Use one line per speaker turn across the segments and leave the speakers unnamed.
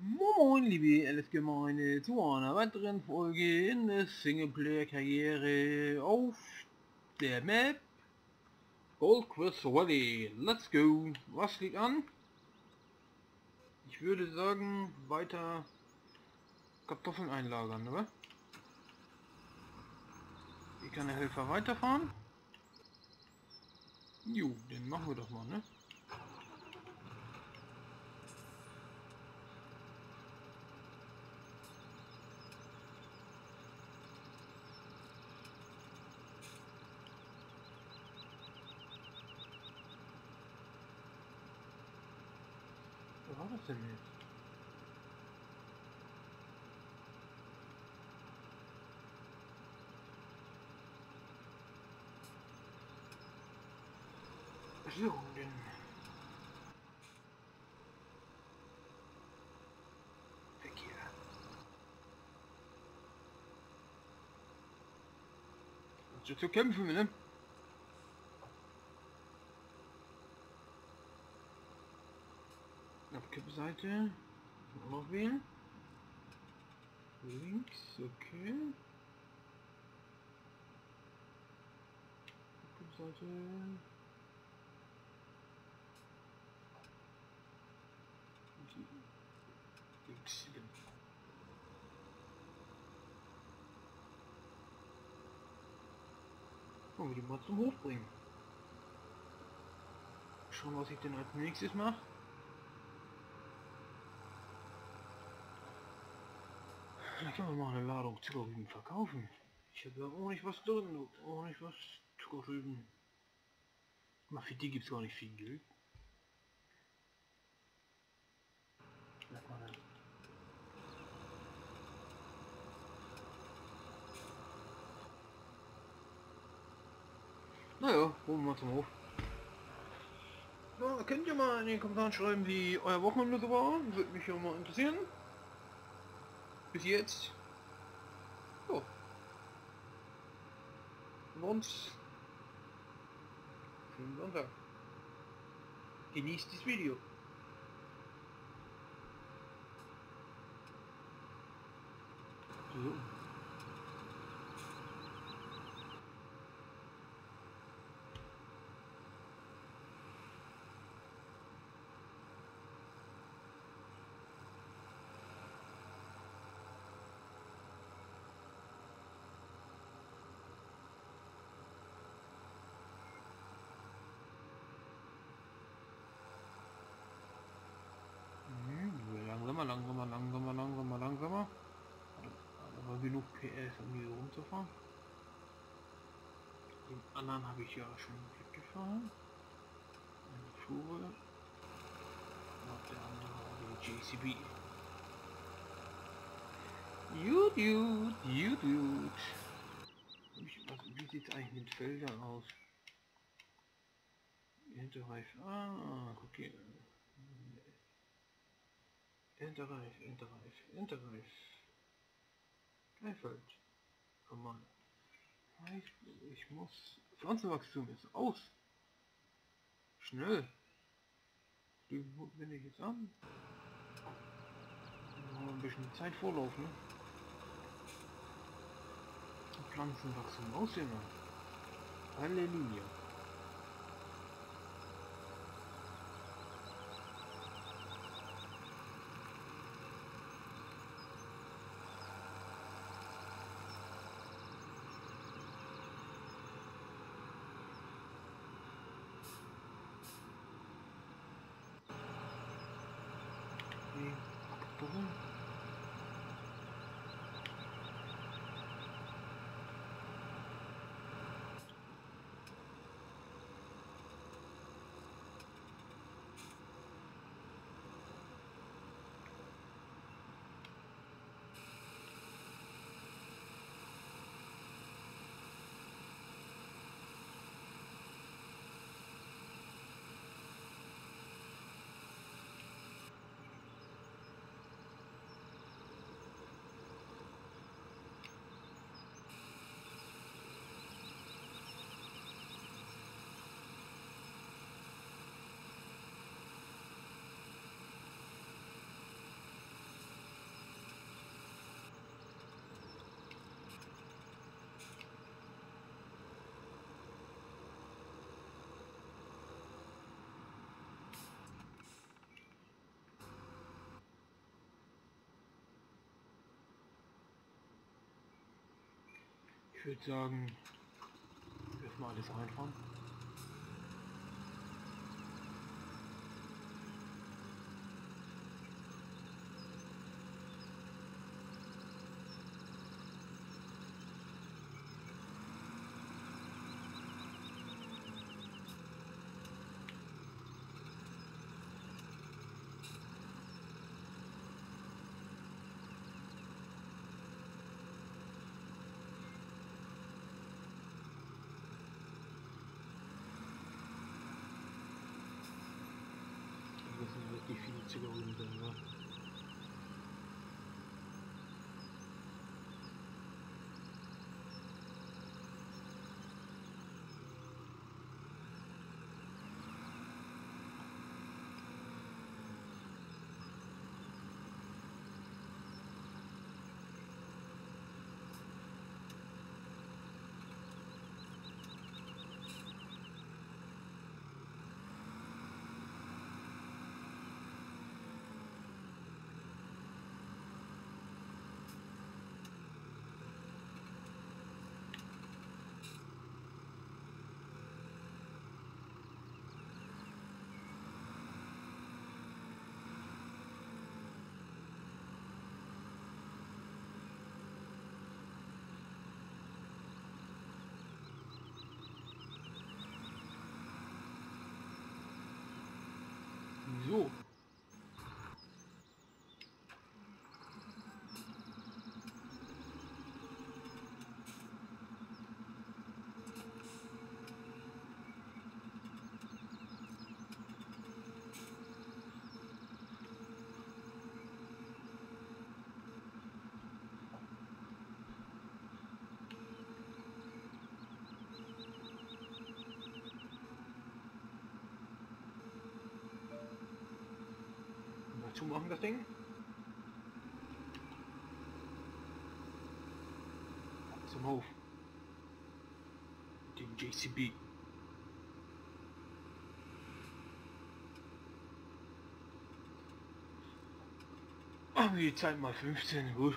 Moin, liebe LS-Gemeinde, zu einer weiteren Folge in der Singleplayer-Karriere auf der Map Gold Quest Valley. Let's go! Was liegt an? Ich würde sagen, weiter Kartoffeln einlagern, oder? Hier kann der Helfer weiterfahren. Jo, den machen wir doch mal, ne? Wo war das denn jetzt? So, denn... Verkehr. Also zu kämpfen, ne? Abkippseite. Noch wählen. Links, okay. Abkippseite. Links. Wollen wir die mal zum Hof bringen. Schauen, was ich denn als nächstes mache. Da können wir mal eine Ladung Zuckerrüben verkaufen. Ich habe ja auch nicht was drin, auch nicht was Zuckerrüben. Mal für die gibt es gar nicht viel Geld. Sag mal dann. Naja, holen wir mal zum Hof. Ja, könnt ihr mal in den Kommentaren schreiben, wie euer Wochenende so war? Würde mich ja mal interessieren. Bis jetzt. Ja. Sonst. Schönen Sonntag. Genießt das Video. So. Langsamer. Aber genug PS, um hier rumzufahren. Den anderen habe ich ja schon weggefahren. Eine Fuhre. Und der andere die JCB. Dude. Wie sieht es eigentlich mit Feldern aus? Hinterreif. Ah, guck hier. Hinterreif. Greifeld. Komm mal. Ich muss... Pflanzenwachstum ist aus. Schnell. Wo bin ich jetzt an? Noch ein bisschen Zeit Vorlauf, ne? Pflanzenwachstum aussehen. Halleluja. würde sagen, erstmal alles einfahren. Das sind richtig viele Zigaretten drin, ne? So. Mal zumachen das Ding. Zum Hof. Den JCB. Machen wir die Zeit mal 15, gut.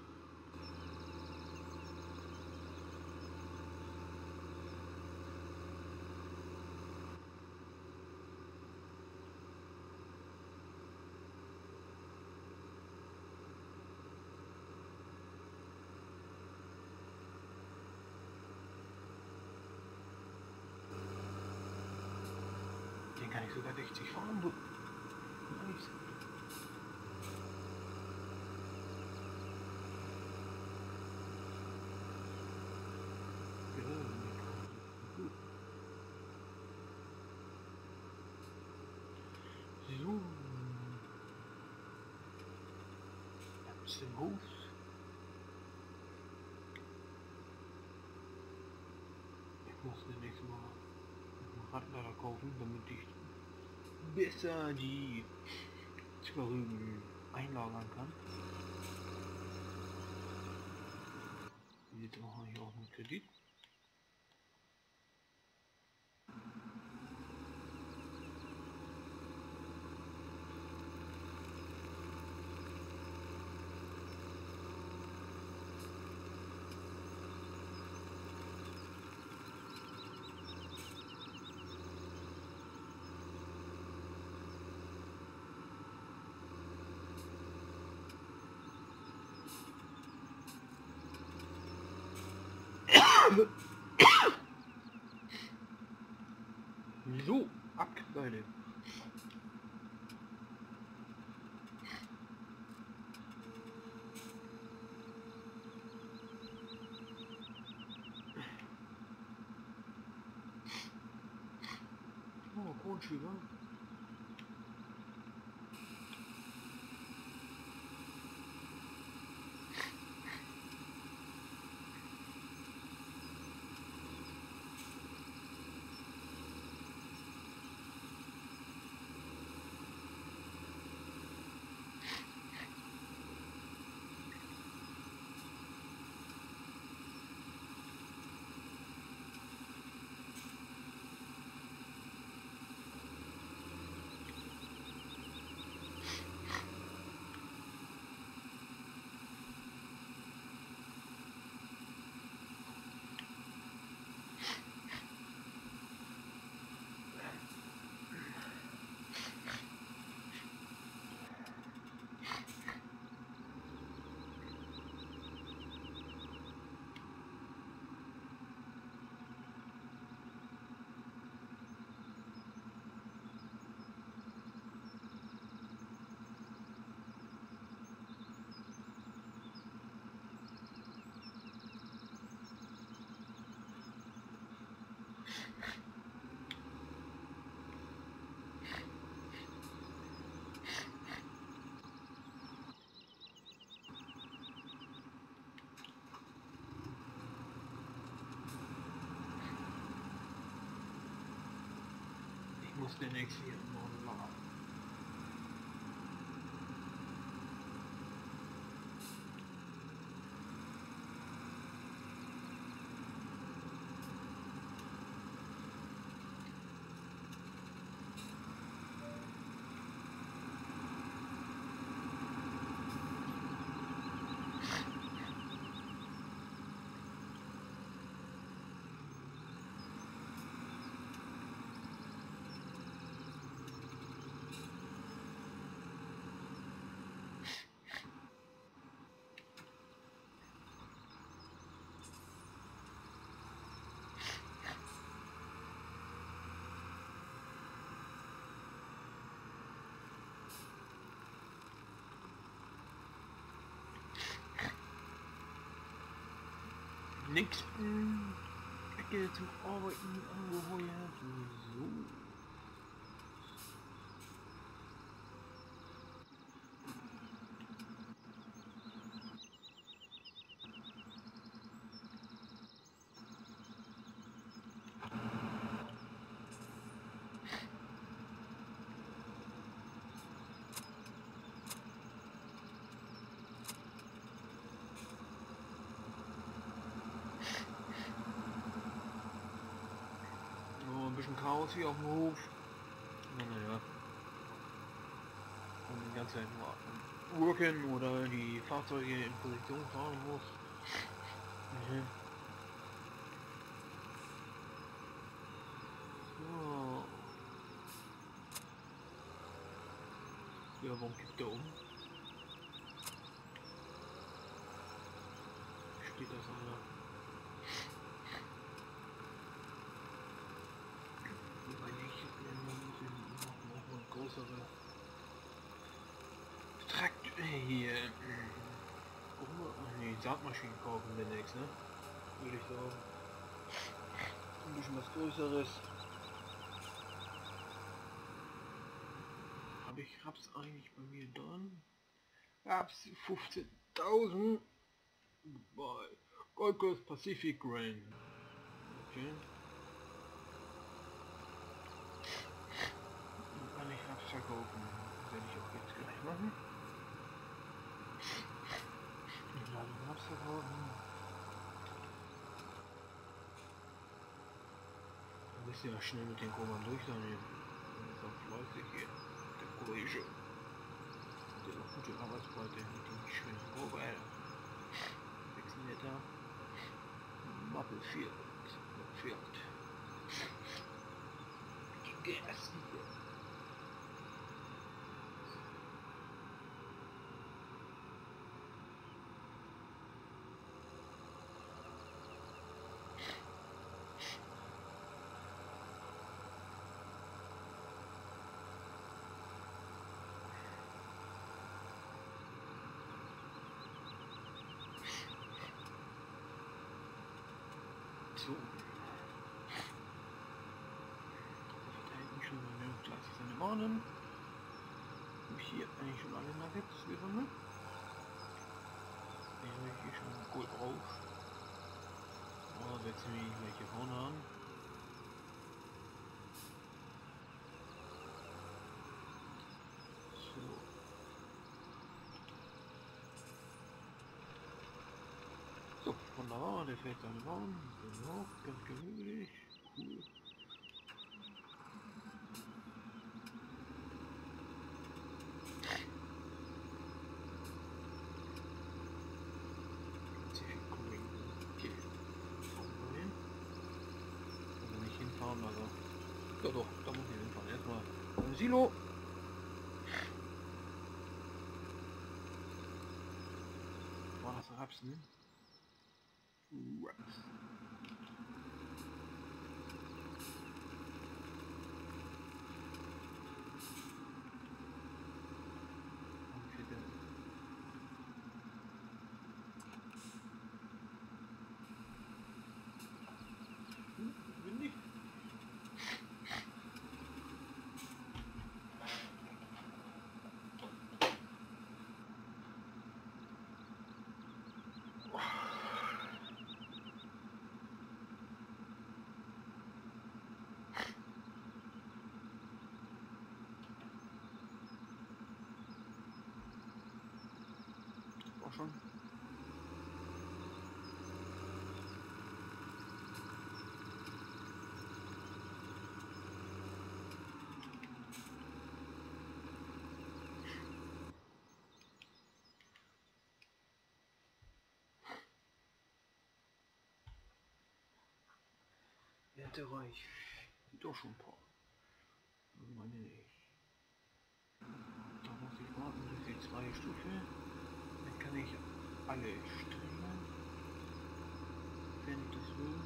Den kann ich sogar 60 fahren. Nice. So. Jetzt im Hof. Ich muss demnächst mal einen Radlader kaufen, damit ich besser die Zigaretten einlagern kann. Jetzt auch hier auf den Kredit. So, Abgeseide. Oh, Kronschieber. Ich muss demnächst hier noch laden. Nächsten Ecke zum Arbeiten angeheuert. So. Ein bisschen Chaos hier auf dem Hof. Naja. Und die ganze Zeit nur worken oder die Fahrzeuge in Position fahren muss. So. Ja, warum kippt der um? Steht das einer? Größere Trakt hier. Ne, Saatmaschinen kaufen demnächst, ne? Würde ich sagen. Ein bisschen was Größeres. Aber ich hab's eigentlich bei mir dran. Hab's 15.000 bei Gold Coast Pacific Grain. Okay. Kann ich Raps verkaufen. Werde ich auch jetzt gleich machen. Ich lade Raps verkaufen. Dann müsst ihr ja schnell mit den Kommand durch sein. Das ist auch fleißig hier. Der Kollege. Der hat gute Arbeitsbreite mit den schönen Probe. 6 Meter. Mappelfield. Gas hier. So. Da hinten schon eine fleißig seine Bahnen. Habe ich hier eigentlich schon alle Nuggets gesammelt. Ich habe hier schon Gold drauf. Oh, setzen wir gleich hier vorne an. So. So, wunderbar, der fährt seine Bahn. Genau, ganz gemütlich. Cool. Also, ja doch, da muss ich hinfahren. Erstmal ein Silo. War das Rapsen? Raps. Windig. auch schon. Erdreich. Gibt doch schon ein paar. Meine nicht. Da muss ich warten, bis die 2 Stufe. Dann kann ich alle stellen, wenn ich das will.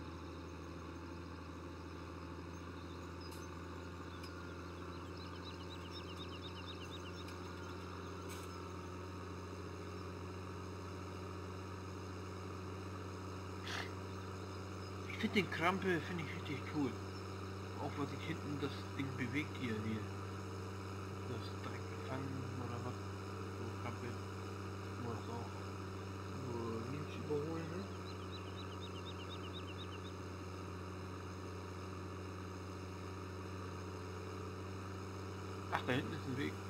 Ich finde den Krampe finde ich richtig cool. Auch was sich hinten das Ding bewegt hier, wie das direkt gefangen oder was. So Krampe. Wo das auch nur Links überholen, ne? Ach, da hinten ist ein Weg.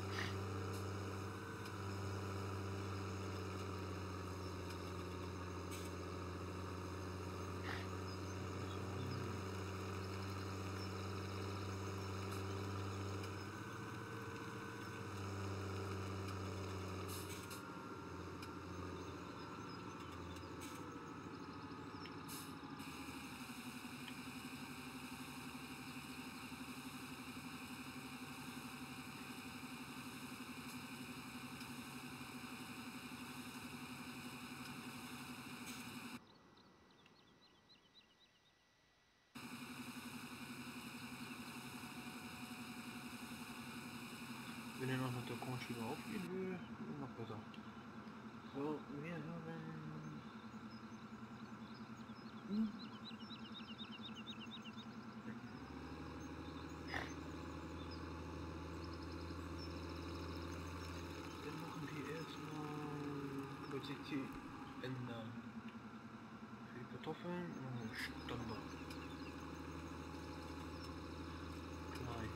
Wenn er noch mit der Kornschieber aufgehen will, noch besser. So, wir haben... Dann machen wir erstmal Quantität ändern. Für die Kartoffeln Standard. Klein.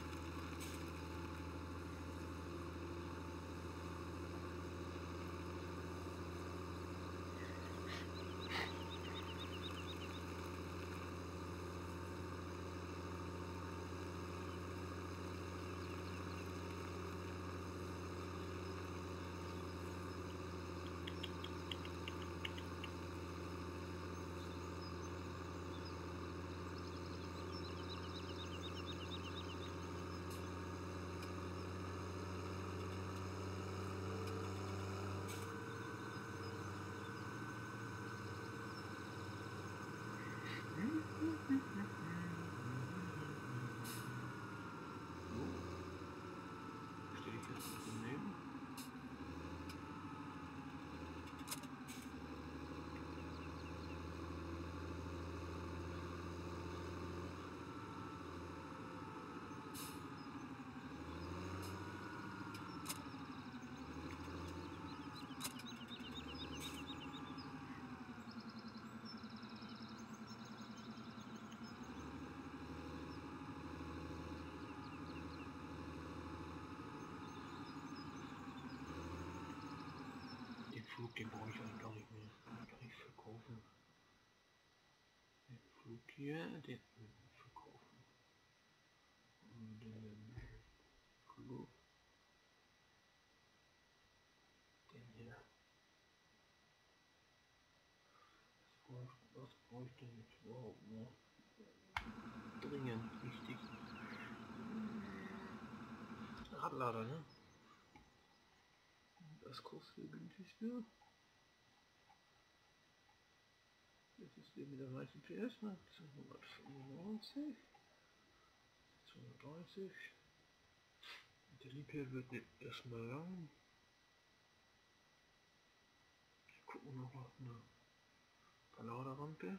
Stelle ich jetzt daneben. Den Flug, den brauche ich eigentlich gar nicht mehr. Den kann ich verkaufen. Den Flug hier, den verkaufen. Und den Flug, den hier. Was brauche ich denn jetzt überhaupt noch? Dringend wichtig. Radlader, ne? Das kostet der günstigste. Das ist der mit der meisten PS, ne? 295. 230. Der Liebherr wird erstmal lang. Gucken wir noch auf eine Verladerrampe.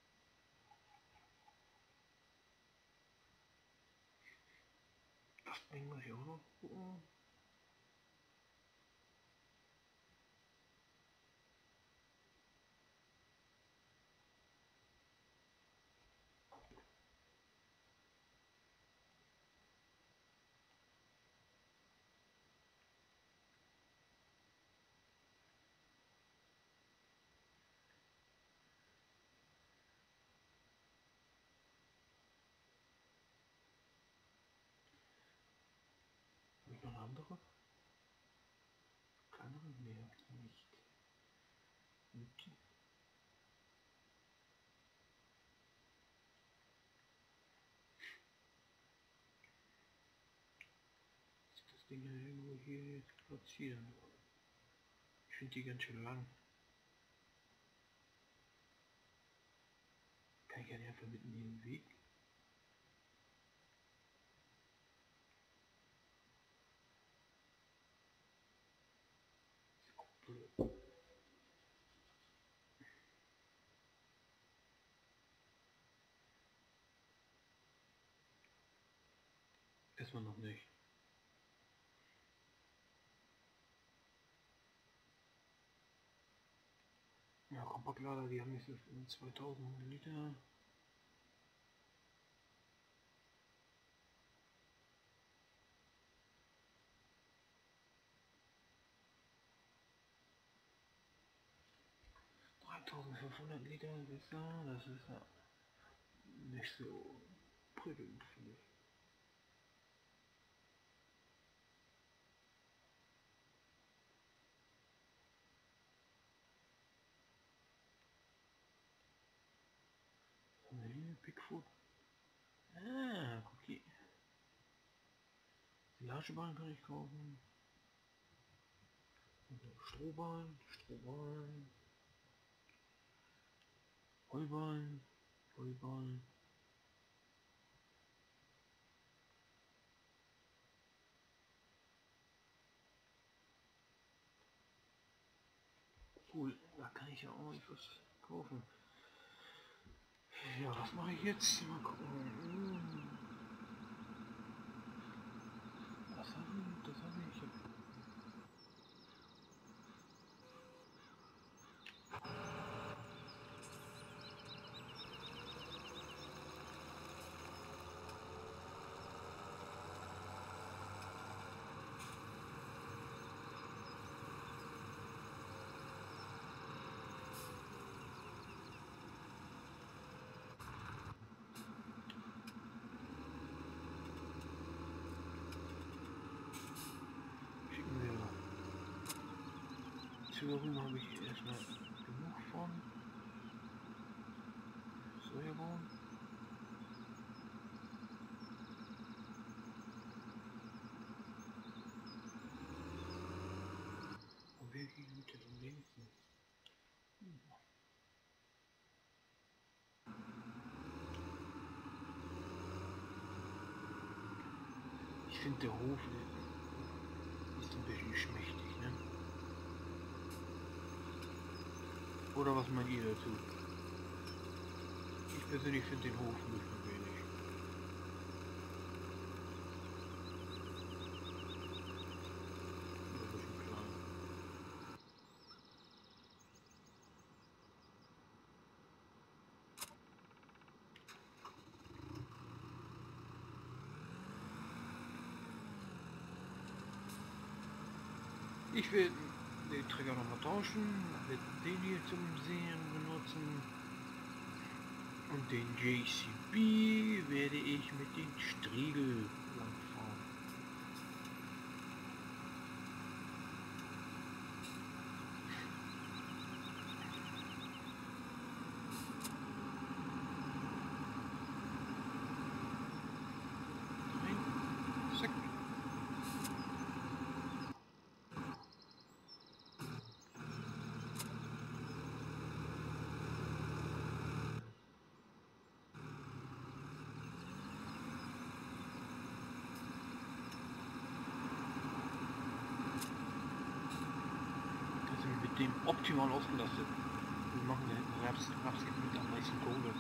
Das Ding muss ich auch noch gucken. andere? Kleinere? Nee, hab ich nicht. Okay. Ist das Ding ja irgendwo hier jetzt platzieren? Ich finde die ganz schön lang. Kann ich ja nicht einfach mitten in den Weg? Ist auch blöd. Erstmal noch nicht. Ja, Kompaktlader, die haben jetzt 2000 Liter. Liter, das ist ja nicht so prickelnd, finde ich. Nee, Bigfoot. Ah, okay. Silageballen kann ich kaufen. Strohballen, Strohballen. Heuballen, Heuballen. Cool, da kann ich ja auch etwas kaufen. Ja, was mache ich jetzt? Mal gucken. Das habe ich, das habe ich. Schicken wir. Zwiebeln habe ich erstmal genug von. Sojabohnen. Und wer geht am wenigsten? Ich finde der Hof ist ein bisschen schmächtig, ne? Oder was meint ihr dazu? Ich persönlich finde den Hof ein bisschen wenig. Oder ein bisschen klein. Ich will den Trigger nochmal tauschen, werde den hier zum Sehen benutzen und den JCB werde ich mit dem Striegel langfahren. Zack. Mit dem optimal ausgelastet. Wir machen den Rapsgebiet am meisten Kohle.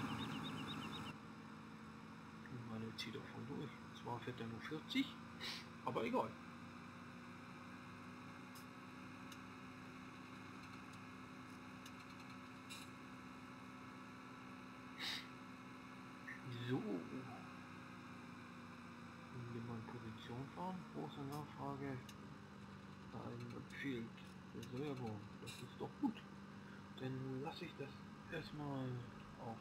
Meine zieht auch voll durch. Zwar fährt er nur 40, aber egal. So. Wenn wir mal in Position fahren, große Nachfrage. Ein fehlt der Sojabohnen. Das ist doch gut. Dann lasse ich das erstmal auf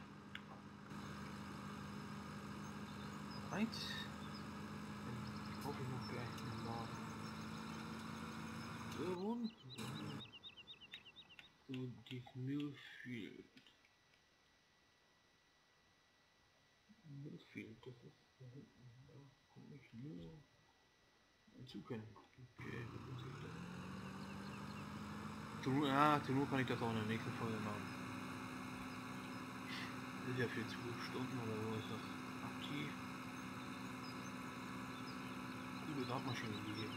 1. Dann kaufe ich noch gleich einen Laden. So, und so die Millfield. Millfield, das ist da hinten. Da komme ich nur hinzu können. Okay, zur Not kann ich das auch in der nächsten Folge machen. Ist ja für 12 Stunden oder so ist das aktiv. Coole Grabmaschine die hier.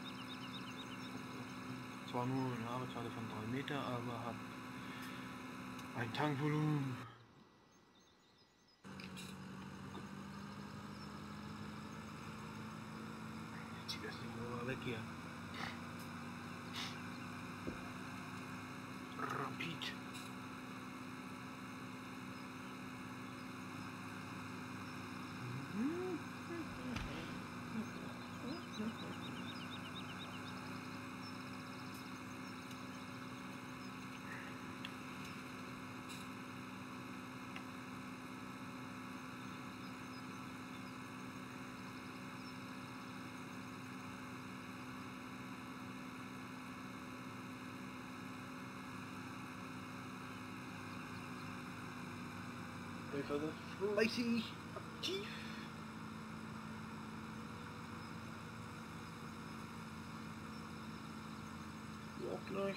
Zwar nur eine Arbeitsrate von 3 Meter, aber hat ein Tankvolumen. Jetzt zieht das Ding nur weg hier. Rapid. Also fleißig aktiv. Du auch gleich.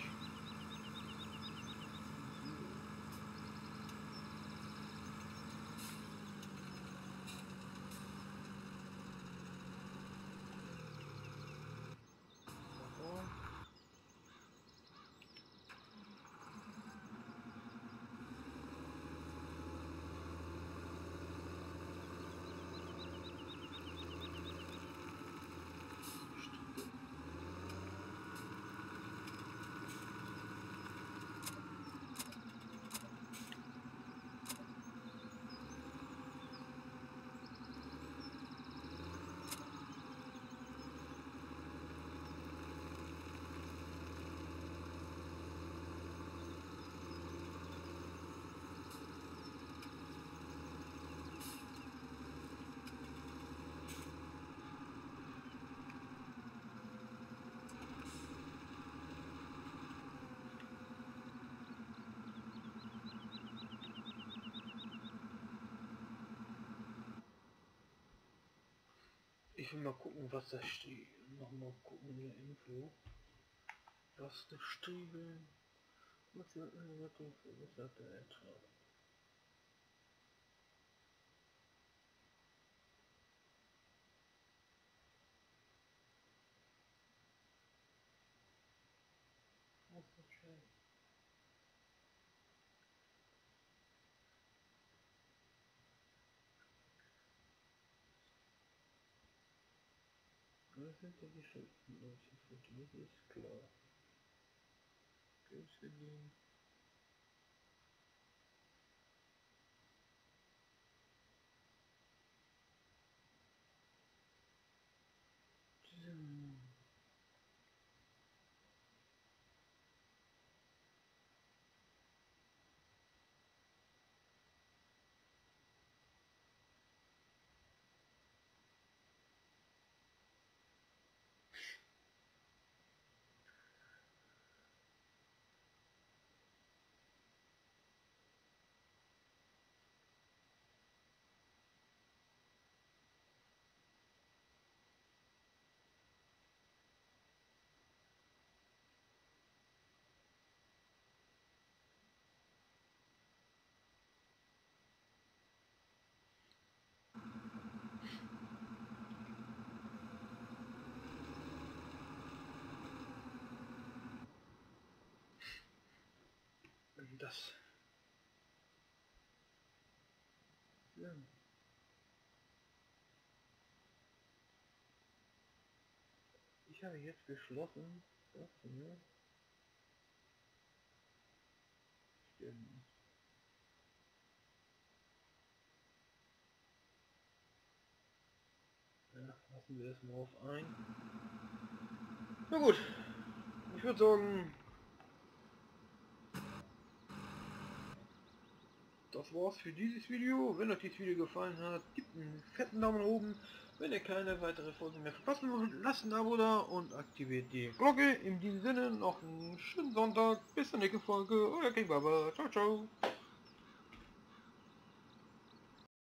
Ich will mal gucken, was da steht. Nochmal gucken in der Info. Was da steht. Was hat der Ertrag? Was ist das schön? Was sind denn die Schulden? Das ist klar. Geld verdienen. Das. Ja. Ich habe jetzt beschlossen, das hier stimmt. Ja, lassen wir das mal auf ein. Na gut, ich würde sagen, das war's für dieses Video. Wenn euch dieses Video gefallen hat, gebt einen fetten Daumen nach oben. Wenn ihr keine weitere Folge mehr verpassen wollt, lasst ein Abo da und aktiviert die Glocke. In diesem Sinne noch einen schönen Sonntag. Bis zur nächsten Folge. Euer King Baba. Ciao, ciao.